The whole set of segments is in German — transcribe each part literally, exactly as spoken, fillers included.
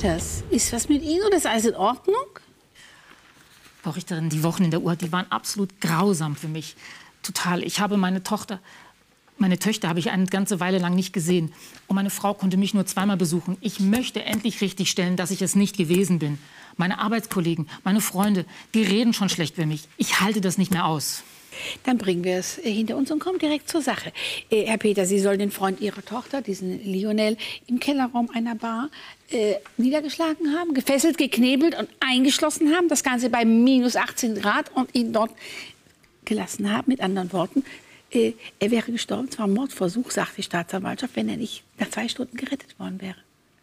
Peters, ist was mit Ihnen oder ist alles in Ordnung? Frau Richterin, die Wochen in der Uhr, die waren absolut grausam für mich. Total. Ich habe meine Tochter, meine Töchter habe ich eine ganze Weile lang nicht gesehen. Und meine Frau konnte mich nur zweimal besuchen. Ich möchte endlich richtigstellen, dass ich es nicht gewesen bin. Meine Arbeitskollegen, meine Freunde, die reden schon schlecht über mich. Ich halte das nicht mehr aus. Dann bringen wir es hinter uns und kommen direkt zur Sache. Äh, Herr Peter, Sie sollen den Freund Ihrer Tochter, diesen Lionel, im Kellerraum einer Bar äh, niedergeschlagen haben, gefesselt, geknebelt und eingeschlossen haben. Das Ganze bei minus achtzehn Grad und ihn dort gelassen haben. Mit anderen Worten, äh, er wäre gestorben. Es war ein Mordversuch, sagt die Staatsanwaltschaft, wenn er nicht nach zwei Stunden gerettet worden wäre.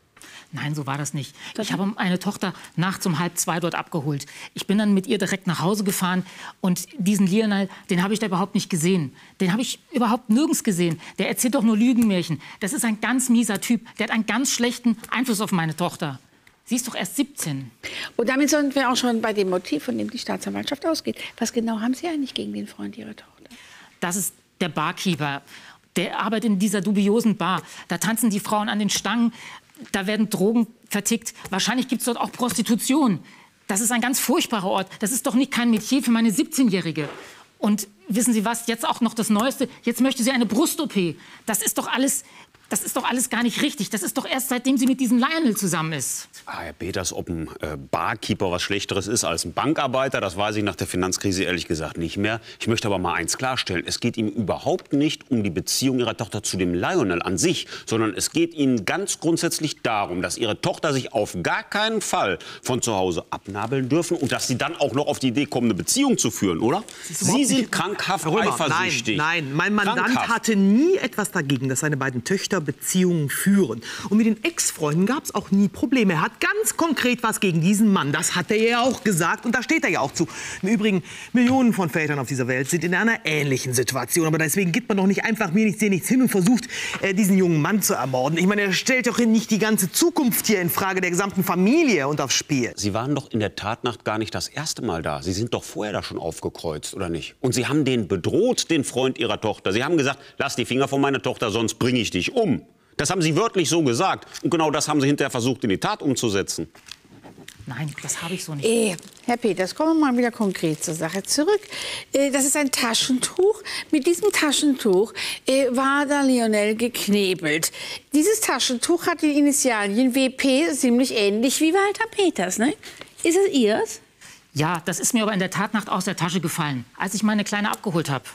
Nein, so war das nicht. Ich habe meine Tochter nachts um halb zwei dort abgeholt. Ich bin dann mit ihr direkt nach Hause gefahren. Und diesen Lionel, den habe ich da überhaupt nicht gesehen. Den habe ich überhaupt nirgends gesehen. Der erzählt doch nur Lügenmärchen. Das ist ein ganz mieser Typ. Der hat einen ganz schlechten Einfluss auf meine Tochter. Sie ist doch erst siebzehn. Und damit sind wir auch schon bei dem Motiv, von dem die Staatsanwaltschaft ausgeht. Was genau haben Sie eigentlich gegen den Freund Ihrer Tochter? Das ist der Barkeeper. Der arbeitet in dieser dubiosen Bar. Da tanzen die Frauen an den Stangen. Da werden Drogen vertickt. Wahrscheinlich gibt es dort auch Prostitution. Das ist ein ganz furchtbarer Ort. Das ist doch nicht kein Metier für meine siebzehnjährige. Und wissen Sie was, jetzt auch noch das Neueste. Jetzt möchte sie eine Brust-O P. Das ist doch alles... Das ist doch alles gar nicht richtig. Das ist doch erst, seitdem sie mit diesem Lionel zusammen ist. Ah, Herr Peters, ob ein äh, Barkeeper was Schlechteres ist als ein Bankarbeiter, das weiß ich nach der Finanzkrise ehrlich gesagt nicht mehr. Ich möchte aber mal eins klarstellen. Es geht ihm überhaupt nicht um die Beziehung Ihrer Tochter zu dem Lionel an sich, sondern es geht Ihnen ganz grundsätzlich darum, dass Ihre Tochter sich auf gar keinen Fall von zu Hause abnabeln dürfen und dass sie dann auch noch auf die Idee kommen, eine Beziehung zu führen, oder? Sie sind krankhaft eifersüchtig. Nein, nein, mein Mandant Krankhaft. hatte nie etwas dagegen, dass seine beiden Töchter Beziehungen führen. Und mit den Ex-Freunden gab es auch nie Probleme. Er hat ganz konkret was gegen diesen Mann. Das hat er ja auch gesagt und da steht er ja auch zu. Im Übrigen, Millionen von Vätern auf dieser Welt sind in einer ähnlichen Situation. Aber deswegen gibt man doch nicht einfach mir nichts, dir nichts hin und versucht, äh, diesen jungen Mann zu ermorden. Ich meine, er stellt doch nicht die ganze Zukunft hier in Frage der gesamten Familie und aufs Spiel. Sie waren doch in der Tatnacht gar nicht das erste Mal da. Sie sind doch vorher da schon aufgekreuzt, oder nicht? Und Sie haben den bedroht, den Freund Ihrer Tochter. Sie haben gesagt, lass die Finger von meiner Tochter, sonst bringe ich dich um. Das haben Sie wörtlich so gesagt. Und genau das haben Sie hinterher versucht, in die Tat umzusetzen. Nein, das habe ich so nicht. Äh, Herr Peters, kommen wir mal wieder konkret zur Sache zurück. Äh, das ist ein Taschentuch. Mit diesem Taschentuch äh, war der Lionel geknebelt. Dieses Taschentuch hat die Initialien W P, ziemlich ähnlich wie Walter Peters, ne? Ist es Ihres? Ja, das ist mir aber in der Tatnacht aus der Tasche gefallen, als ich meine Kleine abgeholt habe.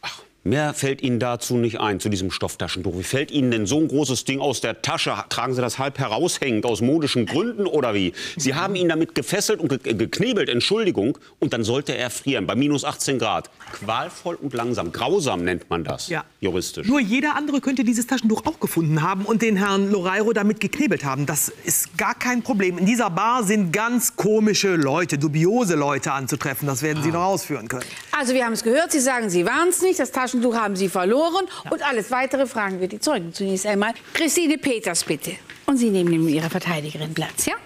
Mehr fällt Ihnen dazu nicht ein, zu diesem Stofftaschentuch. Wie fällt Ihnen denn so ein großes Ding aus der Tasche? Tragen Sie das halb heraushängend aus modischen Gründen oder wie? Sie haben ihn damit gefesselt und ge geknebelt, Entschuldigung, und dann sollte er frieren bei minus achtzehn Grad. Qualvoll und langsam. Grausam nennt man das, Ja. juristisch. Nur jeder andere könnte dieses Taschentuch auch gefunden haben und den Herrn Loreiro damit geknebelt haben. Das ist gar kein Problem. In dieser Bar sind ganz komische Leute, dubiose Leute anzutreffen. Das werden Sie noch ausführen können. Also wir haben es gehört, Sie sagen, Sie waren es nicht. Das Taschentuch haben Sie verloren. Ja. Und alles Weitere fragen wir die Zeugen zunächst einmal. Christine Peters, bitte. Und Sie nehmen neben Ihrer Verteidigerin Platz, ja?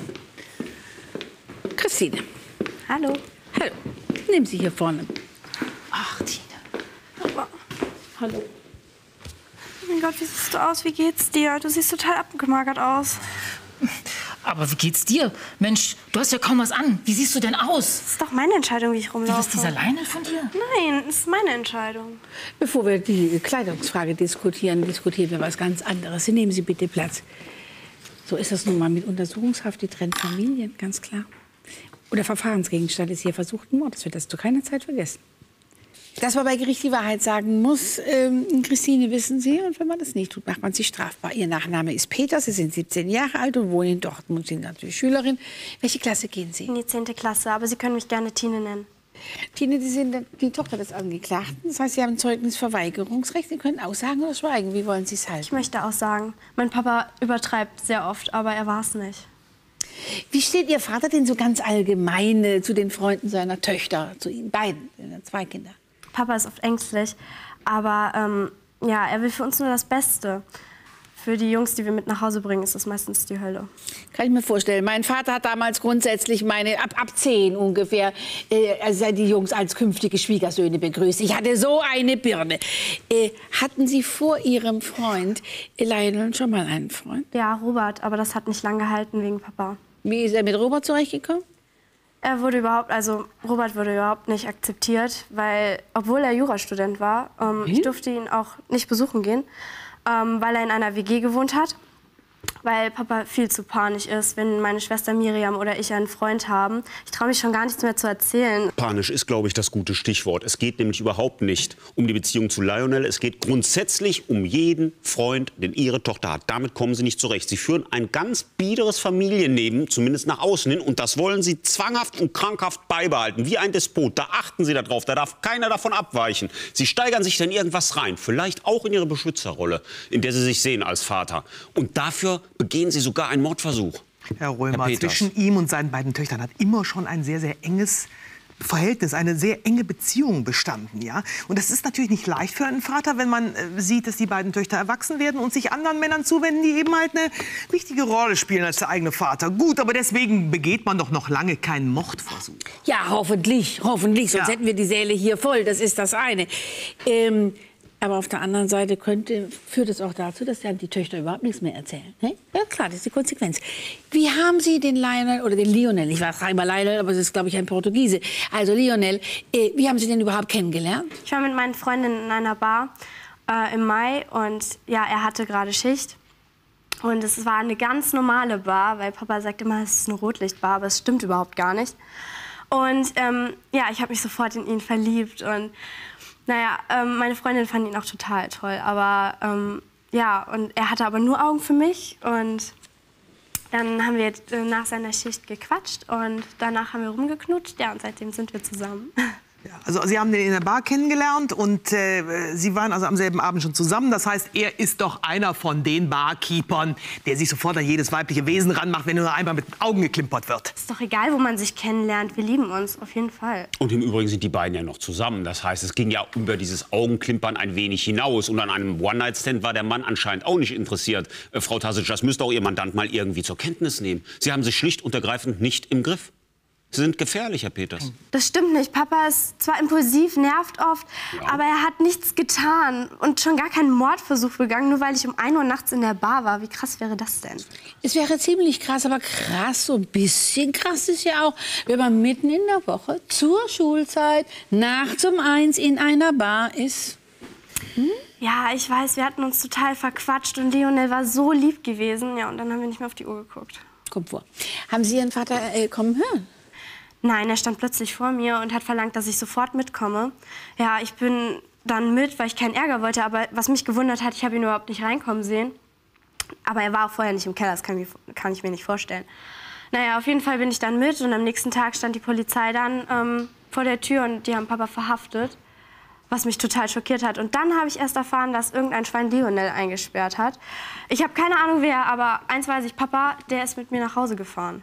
Christine. Hallo. Hallo. Nehmen Sie hier vorne. Ach, Tine. Oh. Hallo. Oh mein Gott, wie siehst du aus? Wie geht's dir? Du siehst total abgemagert aus. Aber wie geht's dir? Mensch, du hast ja kaum was an. Wie siehst du denn aus? Das ist doch meine Entscheidung, wie ich rumlaufe. Wie, was, dieser Lionel von dir? Nein, das ist meine Entscheidung. Bevor wir die Kleidungsfrage diskutieren, diskutieren wir was ganz anderes. Sie nehmen Sie bitte Platz. So ist das nun mal mit Untersuchungshaft, die trennt Familien, ganz klar. Und der Verfahrensgegenstand ist hier versuchten Mord. Das wird das zu keiner Zeit vergessen. Dass man bei Gericht die Wahrheit sagen muss, ähm, Christine, wissen Sie, und wenn man das nicht tut, macht man sich strafbar. Ihr Nachname ist Peters, Sie sind siebzehn Jahre alt und wohnen in Dortmund, sind natürlich Schülerin. Welche Klasse gehen Sie? In die zehnte Klasse, aber Sie können mich gerne Tine nennen. Tine, Sie sind die Tochter des Angeklagten. Das heißt, Sie haben Zeugnisverweigerungsrecht. Sie können aussagen oder schweigen. Wie wollen Sie es halten? Ich möchte aussagen. Mein Papa übertreibt sehr oft, aber er war es nicht. Wie steht Ihr Vater denn so ganz allgemein äh, zu den Freunden seiner Töchter, zu Ihnen beiden, zwei Kinder? Papa ist oft ängstlich, aber ähm, ja, er will für uns nur das Beste. für die Jungs, die wir mit nach Hause bringen, ist das meistens die Hölle. Kann ich mir vorstellen. Mein Vater hat damals grundsätzlich meine, ab, ab zehn ungefähr, äh, also die Jungs als künftige Schwiegersöhne begrüßt. Ich hatte so eine Birne. Äh, hatten Sie vor Ihrem Freund Lionel schon mal einen Freund? Ja, Robert, aber das hat nicht lang gehalten wegen Papa. Wie ist er mit Robert zurechtgekommen? Er wurde überhaupt, also Robert wurde überhaupt nicht akzeptiert, weil, obwohl er Jurastudent war, ähm, ich durfte ihn auch nicht besuchen gehen, ähm, weil er in einer W G gewohnt hat. Weil Papa viel zu panisch ist, wenn meine Schwester Miriam oder ich einen Freund haben. Ich traue mich schon gar nichts mehr zu erzählen. Panisch ist, glaube ich, das gute Stichwort. Es geht nämlich überhaupt nicht um die Beziehung zu Lionel. Es geht grundsätzlich um jeden Freund, den Ihre Tochter hat. Damit kommen Sie nicht zurecht. Sie führen ein ganz biederes Familienleben, zumindest nach außen hin. Und das wollen Sie zwanghaft und krankhaft beibehalten, wie ein Despot. Da achten Sie darauf, da darf keiner davon abweichen. Sie steigern sich dann irgendwas rein, vielleicht auch in Ihre Beschützerrolle, in der Sie sich sehen als Vater. Und dafür begehen Sie sogar einen Mordversuch. Herr Römer, zwischen ihm und seinen beiden Töchtern hat immer schon ein sehr, sehr enges Verhältnis, eine sehr enge Beziehung bestanden, ja. Und das ist natürlich nicht leicht für einen Vater, wenn man äh, sieht, dass die beiden Töchter erwachsen werden und sich anderen Männern zuwenden, die eben halt eine wichtige Rolle spielen als der eigene Vater. Gut, aber deswegen begeht man doch noch lange keinen Mordversuch. Ja, hoffentlich, hoffentlich. Sonst Ja. hätten wir die Säle hier voll. Das ist das eine. Ähm, aber auf der anderen Seite könnte, führt es auch dazu, dass dann die Töchter überhaupt nichts mehr erzählen. Ne? Ja, klar, das ist die Konsequenz. Wie haben Sie den Lionel, oder den Lionel, ich sage immer Lionel, aber es ist, glaube ich, ein Portugiese. Also Lionel, äh, wie haben Sie den überhaupt kennengelernt? Ich war mit meinen Freundinnen in einer Bar äh, im Mai und ja, er hatte gerade Schicht. Und es war eine ganz normale Bar, weil Papa sagt immer, es ist eine Rotlichtbar, aber es stimmt überhaupt gar nicht. Und ähm, ja, ich habe mich sofort in ihn verliebt und naja, ähm, meine Freundin fand ihn auch total toll, aber ähm, ja, und er hatte aber nur Augen für mich und dann haben wir äh, nach seiner Schicht gequatscht und danach haben wir rumgeknutscht, ja, und seitdem sind wir zusammen. Ja, also Sie haben den in der Bar kennengelernt und äh, Sie waren also am selben Abend schon zusammen. Das heißt, er ist doch einer von den Barkeepern, der sich sofort an jedes weibliche Wesen ranmacht, wenn nur einmal mit den Augen geklimpert wird. Ist doch egal, wo man sich kennenlernt, wir lieben uns, auf jeden Fall. Und im Übrigen sind die beiden ja noch zusammen. Das heißt, es ging ja über dieses Augenklimpern ein wenig hinaus. Und an einem One-Night-Stand war der Mann anscheinend auch nicht interessiert. Äh, Frau Tasic, das müsste auch Ihr Mandant mal irgendwie zur Kenntnis nehmen. Sie haben sich schlicht und ergreifend nicht im Griff. Sie sind gefährlich, Herr Peters. Das stimmt nicht. Papa ist zwar impulsiv, nervt oft, Ja. aber er hat nichts getan und schon gar keinen Mordversuch begangen, nur weil ich um ein Uhr nachts in der Bar war. Wie krass wäre das denn? Es wäre ziemlich krass, aber krass, so ein bisschen krass ist ja auch, wenn man mitten in der Woche zur Schulzeit nachts um eins in einer Bar ist. Ja, ich weiß, wir hatten uns total verquatscht und Lionel war so lieb gewesen. Ja, und dann haben wir nicht mehr auf die Uhr geguckt. Kommt vor. Haben Sie Ihren Vater äh, kommen hören? Nein, er stand plötzlich vor mir und hat verlangt, dass ich sofort mitkomme. Ja, ich bin dann mit, weil ich keinen Ärger wollte. Aber was mich gewundert hat, ich habe ihn überhaupt nicht reinkommen sehen. Aber er war auch vorher nicht im Keller, das kann ich, kann ich mir nicht vorstellen. Naja, auf jeden Fall bin ich dann mit und am nächsten Tag stand die Polizei dann ähm, vor der Tür und die haben Papa verhaftet. Was mich total schockiert hat. Und dann habe ich erst erfahren, dass irgendein Schwein Lionel eingesperrt hat. Ich habe keine Ahnung wer, aber eins weiß ich, Papa, der ist mit mir nach Hause gefahren.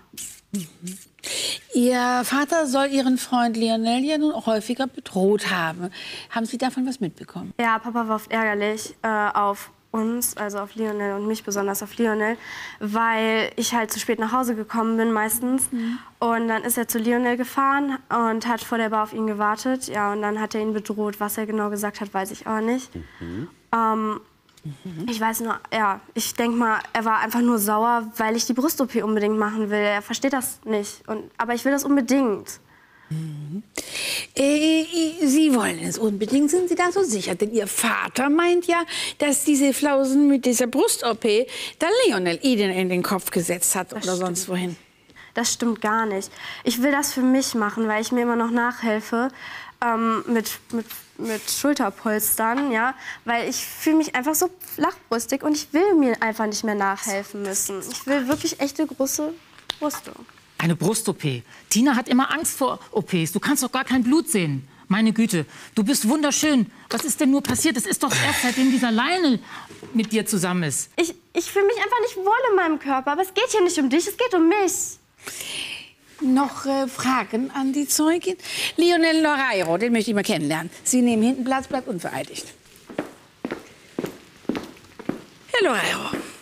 Ihr Vater soll Ihren Freund Lionel ja nun häufiger bedroht haben. Haben Sie davon was mitbekommen? Ja, Papa war oft ärgerlich äh, auf uns, also auf Lionel und mich besonders auf Lionel, weil ich halt zu spät nach Hause gekommen bin meistens. Mhm. Und dann ist er zu Lionel gefahren und hat vor der Bar auf ihn gewartet. Ja, und dann hat er ihn bedroht. Was er genau gesagt hat, weiß ich auch nicht. Mhm. Ähm, mhm. Ich weiß nur, ja, ich denke mal, er war einfach nur sauer, weil ich die Brust-O P unbedingt machen will. Er versteht das nicht. Und, aber ich will das unbedingt. Mhm. Äh, Sie wollen es unbedingt, sind Sie da so sicher? Denn Ihr Vater meint ja, dass diese Flausen mit dieser Brust-O P da Lionel Ihnen in den Kopf gesetzt hat Das oder stimmt. sonst wohin. Das stimmt gar nicht. Ich will das für mich machen, weil ich mir immer noch nachhelfe ähm, mit, mit, mit Schulterpolstern, ja, weil ich fühle mich einfach so flachbrüstig und ich will mir einfach nicht mehr nachhelfen müssen. Ich will wirklich echte große Brüste. Eine Brust-O P. Tina hat immer Angst vor O Ps. Du kannst doch gar kein Blut sehen. Meine Güte, du bist wunderschön. Was ist denn nur passiert? Das ist doch erst seitdem dieser Lionel mit dir zusammen ist. Ich, ich fühle mich einfach nicht wohl in meinem Körper, aber es geht hier nicht um dich, es geht um mich. Noch äh, Fragen an die Zeugin? Lionel Loreiro, den möchte ich mal kennenlernen. Sie nehmen hinten Platz, bleibt unvereidigt. Herr Loreiro,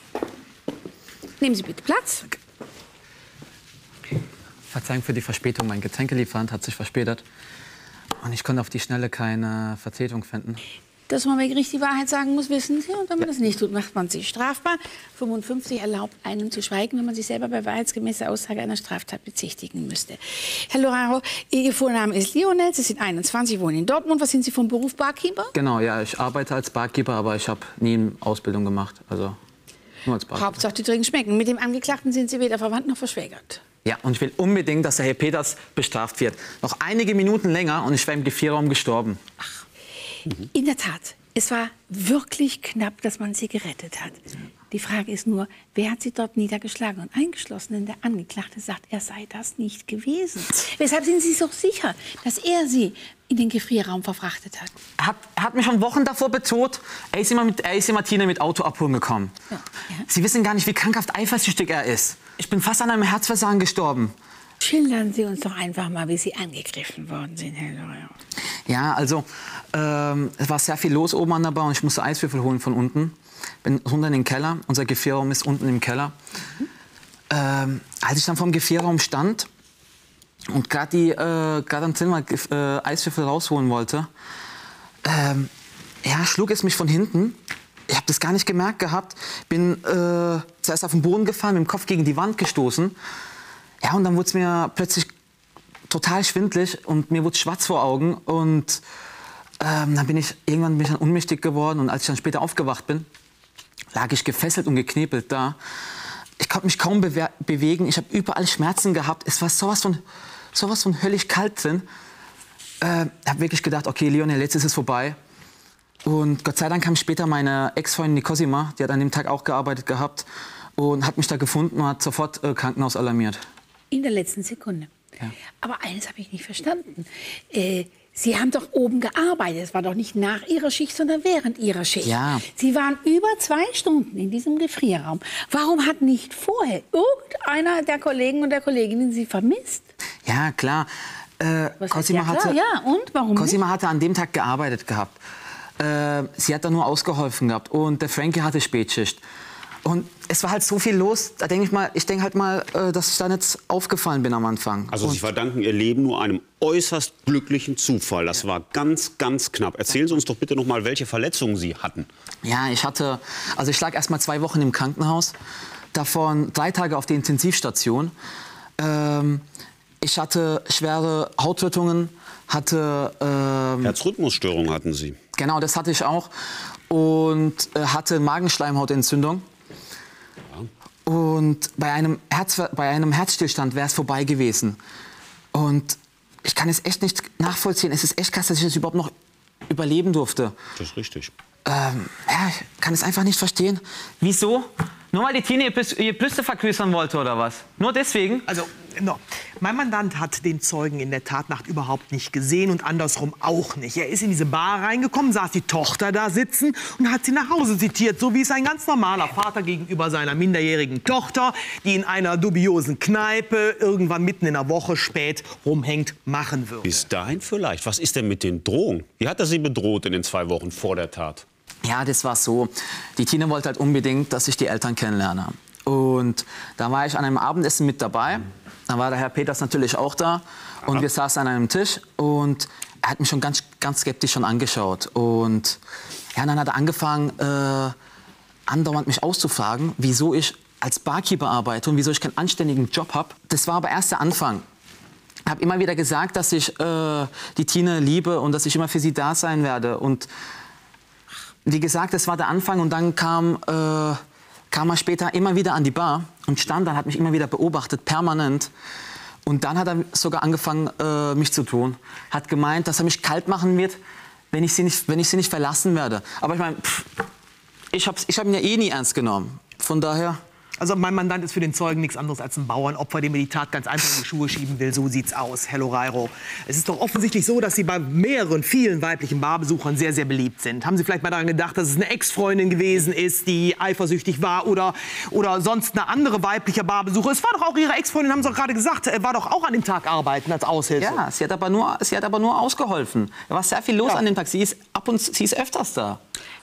Nehmen Sie bitte Platz. Verzeihung für die Verspätung. Mein Getränkelieferant hat sich verspätet. Und ich konnte auf die Schnelle keine Vertretung finden. Dass man bei Gericht die Wahrheit sagen muss, wissen Sie. Und wenn man das nicht tut, macht man sich strafbar. fünfundfünfzig erlaubt einem zu schweigen, wenn man sich selber bei wahrheitsgemäßer Aussage einer Straftat bezichtigen müsste. Herr Loraro, Ihr Vorname ist Lionel, Sie sind einundzwanzig, wohnen in Dortmund. Was sind Sie vom Beruf, Barkeeper? Genau, ja, ich arbeite als Barkeeper, aber ich habe nie eine Ausbildung gemacht. Also nur als Barkeeper. Hauptsache, die Trinken schmecken. Mit dem Angeklagten sind Sie weder verwandt noch verschwägert. Ja, und ich will unbedingt, dass der Herr Peters bestraft wird. Noch einige Minuten länger und ich wäre im Gefrierraum gestorben. Ach, in der Tat. Es war wirklich knapp, dass man sie gerettet hat. Die Frage ist nur, wer hat sie dort niedergeschlagen und eingeschlossen? Denn der Angeklagte sagt, er sei das nicht gewesen. Weshalb sind Sie so sicher, dass er sie in den Gefrierraum verfrachtet hat? Er hat, er hat mich schon Wochen davor bedroht. Er ist immer mit, er ist immer Martina mit Auto abholen gekommen. Ja, ja. Sie wissen gar nicht, wie krankhaft eifersüchtig er ist. Ich bin fast an einem Herzversagen gestorben. Schildern Sie uns doch einfach mal, wie Sie angegriffen worden sind, Herr Loraro. Ja, also ähm, es war sehr viel los oben an der Bar und ich musste Eiswürfel holen von unten. Bin runter in den Keller. Unser Gefrierraum ist unten im Keller. Mhm. Ähm, als ich dann vor dem Gefrierraum stand und gerade die äh, gerade am Zimmer äh, Eiswürfel rausholen wollte, ähm, ja, schlug es mich von hinten. Ich habe das gar nicht gemerkt gehabt. Bin äh, zuerst auf den Boden gefallen, mit dem Kopf gegen die Wand gestoßen. Ja, und dann wurde es mir plötzlich total schwindelig und mir wurde schwarz vor Augen. Und ähm, dann bin ich irgendwann bin ich dann ohnmächtig geworden. Und als ich dann später aufgewacht bin, lag ich gefesselt und geknebelt da. Ich konnte mich kaum bewe bewegen. Ich habe überall Schmerzen gehabt. Es war sowas von, sowas von höllisch kalt drin. Äh, ich habe wirklich gedacht, okay, Lionel, jetzt ist es vorbei. Und Gott sei Dank kam später meine Ex-Freundin, die Cosima, die hat an dem Tag auch gearbeitet gehabt und hat mich da gefunden und hat sofort äh, Krankenhaus alarmiert. In der letzten Sekunde. Ja. Aber eines habe ich nicht verstanden. Äh, Sie haben doch oben gearbeitet. Es war doch nicht nach Ihrer Schicht, sondern während Ihrer Schicht. Ja. Sie waren über zwei Stunden in diesem Gefrierraum. Warum hat nicht vorher irgendeiner der Kollegen und der Kolleginnen Sie vermisst? Ja, klar. Äh, Was heißt Cosima ja, klar? hatte, Ja, und warum Cosima nicht? hatte an dem Tag gearbeitet gehabt. Äh, sie hat da nur ausgeholfen gehabt. Und der Frankie hatte Spätschicht. Und es war halt so viel los, da denke ich mal, ich denke halt mal, äh, dass ich da nicht aufgefallen bin am Anfang. Also Sie verdanken Ihr Leben nur einem äußerst glücklichen Zufall. Das war ganz, ganz knapp. Erzählen Sie uns doch bitte noch mal, welche Verletzungen Sie hatten. Ja, ich hatte, also ich lag erst mal zwei Wochen im Krankenhaus, davon drei Tage auf der Intensivstation. Ähm, ich hatte schwere Hautrötungen, hatte... Ähm, Herzrhythmusstörungen hatten Sie. Genau, das hatte ich auch. Und äh, hatte Magenschleimhautentzündung. Ja. Und bei einem, Herz, bei einem Herzstillstand wäre es vorbei gewesen. Und ich kann es echt nicht nachvollziehen. Es ist echt krass, dass ich das überhaupt noch überleben durfte. Das ist richtig. Ähm, ja, ich kann es einfach nicht verstehen. Wieso? Nur weil die Tine ihr Brüste vergrößern wollte, oder was? Nur deswegen? Also, no. Mein Mandant hat den Zeugen in der Tatnacht überhaupt nicht gesehen und andersrum auch nicht. Er ist in diese Bar reingekommen, sah die Tochter da sitzen und hat sie nach Hause zitiert, so wie es ein ganz normaler Vater gegenüber seiner minderjährigen Tochter, die in einer dubiosen Kneipe irgendwann mitten in der Woche spät rumhängt, machen würde. Bis dahin vielleicht. Was ist denn mit den Drohungen? Wie hat er Sie bedroht in den zwei Wochen vor der Tat? Ja, das war so. Die Tine wollte halt unbedingt, dass ich die Eltern kennenlerne. Und da war ich an einem Abendessen mit dabei. Da war der Herr Peters natürlich auch da. Und Aha. wir saßen an einem Tisch. Und er hat mich schon ganz, ganz skeptisch schon angeschaut. Und ja, dann hat er angefangen, äh, andauernd mich auszufragen, wieso ich als Barkeeper arbeite und wieso ich keinen anständigen Job habe. Das war aber erst der Anfang. Ich habe immer wieder gesagt, dass ich äh, die Tine liebe und dass ich immer für sie da sein werde. Und wie gesagt, das war der Anfang und dann kam, äh, kam er später immer wieder an die Bar und stand dann, hat mich immer wieder beobachtet, permanent. Und dann hat er sogar angefangen, äh, mich zu drohen. Hat gemeint, dass er mich kalt machen wird, wenn ich sie nicht, wenn ich sie nicht verlassen werde. Aber ich meine, ich habe ich hab ihn ja eh nie ernst genommen. Von daher... Also mein Mandant ist für den Zeugen nichts anderes als ein Bauernopfer, dem er die Tat ganz einfach in die Schuhe schieben will. So sieht's aus, Herr Loraro. Es ist doch offensichtlich so, dass Sie bei mehreren, vielen weiblichen Barbesuchern sehr, sehr beliebt sind. Haben Sie vielleicht mal daran gedacht, dass es eine Ex-Freundin gewesen ist, die eifersüchtig war oder, oder sonst eine andere weibliche Barbesucher? Es war doch auch Ihre Ex-Freundin, haben Sie doch gerade gesagt, war doch auch an dem Tag arbeiten als Aushilfe. Ja, sie hat aber nur, sie hat aber nur ausgeholfen. Da war sehr viel los ja. an dem Tag. Sie ist ab und sie ist öfters da.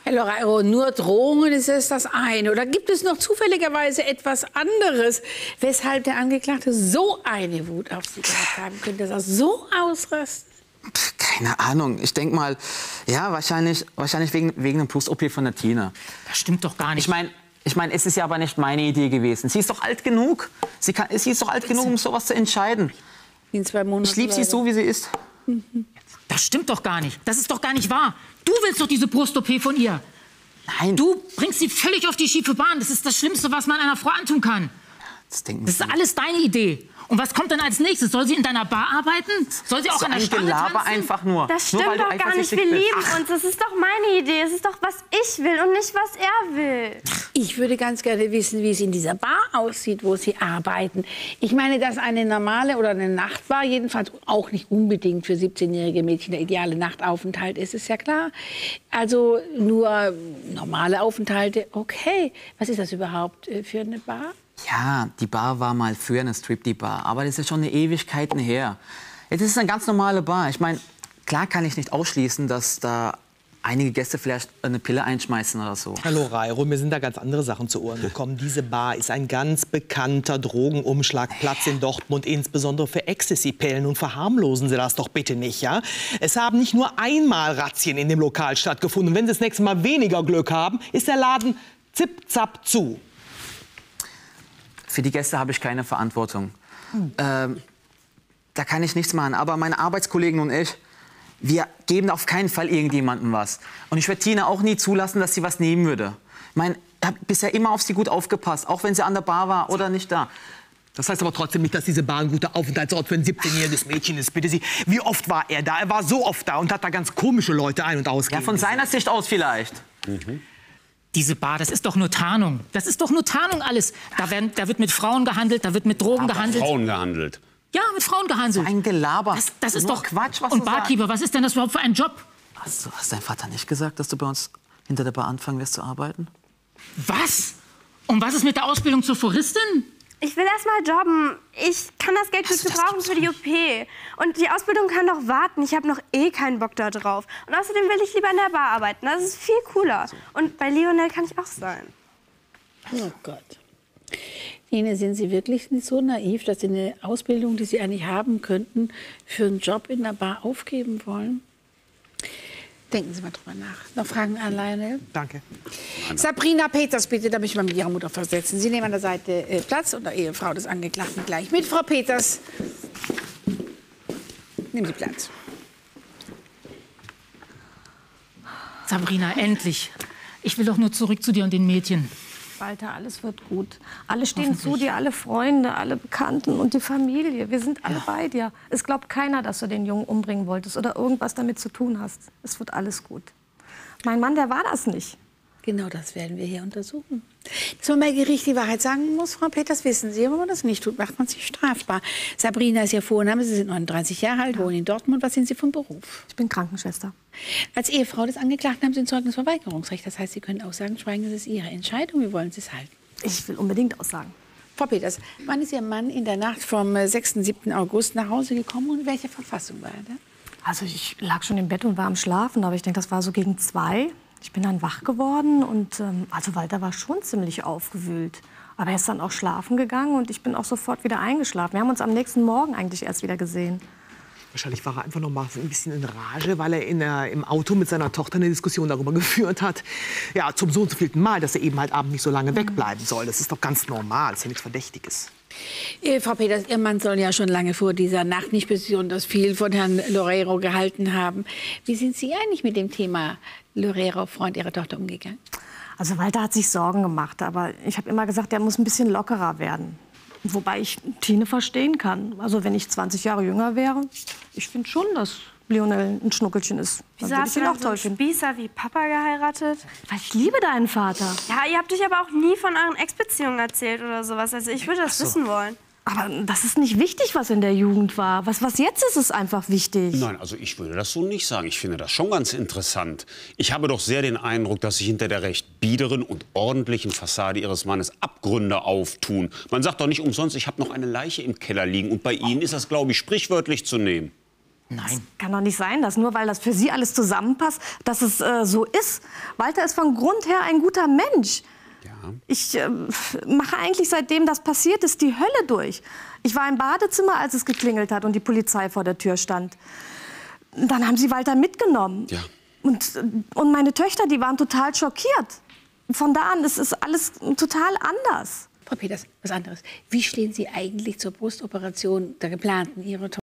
Herr Loreiro, nur Drohungen ist es das eine. Oder gibt es noch zufälligerweise etwas anderes, weshalb der Angeklagte so eine Wut auf Sie gehabt haben könnte, dass er so ausrastet? Pff, keine Ahnung. Ich denke mal, ja, wahrscheinlich, wahrscheinlich wegen, wegen dem Plus-O P von der Tina. Das stimmt doch gar nicht. Ich meine, ich mein, es ist ja aber nicht meine Idee gewesen. Sie ist doch alt genug. Sie, kann, sie ist doch alt genug, um sowas zu entscheiden. In zwei Monaten. Ich liebe sie so, wie sie ist. Das stimmt doch gar nicht. Das ist doch gar nicht wahr. Du willst doch diese Brust-O P von ihr. Nein. Du bringst sie völlig auf die schiefe Bahn. Das ist das Schlimmste, was man einer Frau antun kann. Das, denken Das ist alles deine Idee. Und was kommt dann als nächstes? Soll sie in deiner Bar arbeiten? Soll sie auch so an der ein Stange Gelaber tanzen? einfach nur. Das nur, stimmt weil du doch gar nicht. Wir eifersüchtig bist. lieben uns. Das ist doch meine Idee. Es ist doch, was ich will und nicht, was er will. Ich würde ganz gerne wissen, wie es in dieser Bar aussieht, wo Sie arbeiten. Ich meine, dass eine normale oder eine Nachtbar jedenfalls auch nicht unbedingt für siebzehnjährige Mädchen der ideale Nachtaufenthalt ist, ist ja klar. Also nur normale Aufenthalte, okay. Was ist das überhaupt äh, für eine Bar? Ja, die Bar war mal früher eine Strip-Die-Bar, aber das ist schon eine Ewigkeiten her. Jetzt ist es eine ganz normale Bar. Ich meine, klar kann ich nicht ausschließen, dass da einige Gäste vielleicht eine Pille einschmeißen oder so. Hallo Reiro, mir sind da ganz andere Sachen zu Ohren gekommen. Diese Bar ist ein ganz bekannter Drogenumschlagplatz in Dortmund, insbesondere für Ecstasy-Pillen. Und verharmlosen Sie das doch bitte nicht, ja? Es haben nicht nur einmal Razzien in dem Lokal stattgefunden. Und wenn Sie das nächste Mal weniger Glück haben, ist der Laden zip-zap zu. Für die Gäste habe ich keine Verantwortung. Hm. Ähm, da kann ich nichts machen. Aber meine Arbeitskollegen und ich, wir geben auf keinen Fall irgendjemandem was. Und ich werde Tina auch nie zulassen, dass sie was nehmen würde. Ich meine, ich habe bisher immer auf sie gut aufgepasst, auch wenn sie an der Bar war oder nicht da. Das heißt aber trotzdem nicht, dass diese Bar ein guter Aufenthaltsort für ein siebzehnjähriges Mädchen ist. Bitte Sie, wie oft war er da? Er war so oft da und hat da ganz komische Leute ein- und ausgehen. Ja, von seiner Sicht aus vielleicht. Mhm. Diese Bar, das ist doch nur Tarnung. Das ist doch nur Tarnung alles. Da, werden, da wird mit Frauen gehandelt, da wird mit Drogen Aber gehandelt. Frauen gehandelt. Ja, mit Frauen gehandelt. Ein Gelaber. Das, das ist Nur doch Quatsch, was Und du sagst. Barkeeper, was ist denn das überhaupt für ein Job? Hast, du, hast dein Vater nicht gesagt, dass du bei uns hinter der Bar anfangen wirst zu arbeiten? Was? Und was ist mit der Ausbildung zur Floristin? Ich will erst mal jobben. Ich kann das Geld gut gebrauchen für die O P. Und die Ausbildung kann noch warten. Ich habe noch eh keinen Bock da drauf. Und außerdem will ich lieber in der Bar arbeiten. Das ist viel cooler. Und bei Lionel kann ich auch sein. Oh Gott. Nene, sind Sie wirklich nicht so naiv, dass Sie eine Ausbildung, die Sie eigentlich haben könnten, für einen Job in der Bar aufgeben wollen? Denken Sie mal drüber nach. Noch Fragen an Lionel? Danke. Sabrina Peters, bitte, da möchte ich mal mit Ihrer Mutter versetzen. Sie nehmen an der Seite äh, Platz und der Ehefrau des Angeklagten gleich mit. Frau Peters, nehmen Sie Platz. Sabrina, endlich. Ich will doch nur zurück zu dir und den Mädchen. Walter, alles wird gut. Alle stehen zu dir, alle Freunde, alle Bekannten und die Familie. Wir sind alle bei dir. Es glaubt keiner, dass du den Jungen umbringen wolltest oder irgendwas damit zu tun hast. Es wird alles gut. Mein Mann, der war das nicht. Genau das werden wir hier untersuchen. Dass man bei Gericht die Wahrheit sagen muss, Frau Peters, wissen Sie, wenn man das nicht tut, macht man sich strafbar. Sabrina ist Ihr Vorname, Sie sind neununddreißig Jahre alt, wohnen in Dortmund. Was sind Sie vom Beruf? Ich bin Krankenschwester. Als Ehefrau des Angeklagten haben Sie ein Zeugnisverweigerungsrecht. Das heißt, Sie können auch sagen, schweigen, das ist Ihre Entscheidung. Wie wollen Sie es halten? Ich will unbedingt aussagen. Frau Peters, wann ist Ihr Mann in der Nacht vom sechsten, siebten August nach Hause gekommen und in welcher Verfassung war er da? Also ich lag schon im Bett und war am Schlafen, aber ich denke, das war so gegen zwei. Ich bin dann wach geworden und ähm, also Walter war schon ziemlich aufgewühlt. Aber er ist dann auch schlafen gegangen und ich bin auch sofort wieder eingeschlafen. Wir haben uns am nächsten Morgen eigentlich erst wieder gesehen. Wahrscheinlich war er einfach noch mal ein bisschen in Rage, weil er in der, im Auto mit seiner Tochter eine Diskussion darüber geführt hat. Ja, zum so und so vielten Mal, dass er eben halt abends nicht so lange wegbleiben soll. Das ist doch ganz normal, das ist ja nichts Verdächtiges. Äh, Frau Peters, Ihr Mann soll ja schon lange vor dieser Nacht nicht besonders viel von Herrn Loreiro gehalten haben. Wie sind Sie eigentlich mit dem Thema Loreiro, Freund Ihrer Tochter, umgegangen? Also Walter hat sich Sorgen gemacht, aber ich habe immer gesagt, er muss ein bisschen lockerer werden. Wobei ich Tine verstehen kann. Also wenn ich zwanzig Jahre jünger wäre, ich finde schon, dass Lionel ein Schnuckelchen ist. Wieso würde hast ich du ihn dann auch so toll einen finden. Spießer wie Papa geheiratet? Weil ich liebe deinen Vater. Ja, ihr habt euch aber auch nie von euren Ex-Beziehungen erzählt oder sowas. Also ich würde das wissen wollen. Aber das ist nicht wichtig, was in der Jugend war. Was, was jetzt ist, ist einfach wichtig. Nein, also ich würde das so nicht sagen. Ich finde das schon ganz interessant. Ich habe doch sehr den Eindruck, dass sich hinter der recht biederen und ordentlichen Fassade Ihres Mannes Abgründe auftun. Man sagt doch nicht umsonst, ich habe noch eine Leiche im Keller liegen. Und bei Ihnen ist das, glaube ich, sprichwörtlich zu nehmen. Nein. Kann doch nicht sein, dass nur weil das für Sie alles zusammenpasst, dass es äh, so ist. Walter ist von Grund her ein guter Mensch. Ja. Ich äh, mache eigentlich, seitdem das passiert ist, die Hölle durch. Ich war im Badezimmer, als es geklingelt hat und die Polizei vor der Tür stand. Dann haben sie Walter mitgenommen. Ja. Und, und meine Töchter, die waren total schockiert. Von da an ist es alles total anders. Frau Peters, was anderes. Wie stehen Sie eigentlich zur Brustoperation der geplanten Ihrer Tochter?